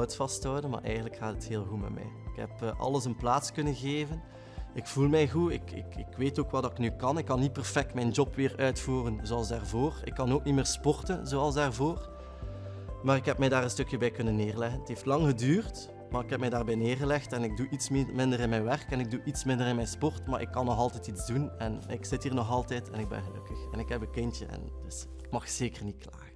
hout vasthouden, maar eigenlijk gaat het heel goed met mij. Ik heb alles een plaats kunnen geven. Ik voel mij goed, ik weet ook wat ik nu kan. Ik kan niet perfect mijn job weer uitvoeren zoals daarvoor. Ik kan ook niet meer sporten zoals daarvoor. Maar ik heb mij daar een stukje bij kunnen neerleggen. Het heeft lang geduurd, maar ik heb mij daarbij neergelegd en ik doe iets minder in mijn werk en ik doe iets minder in mijn sport, maar ik kan nog altijd iets doen en ik zit hier nog altijd en ik ben gelukkig. En ik heb een kindje en dus ik mag zeker niet klagen.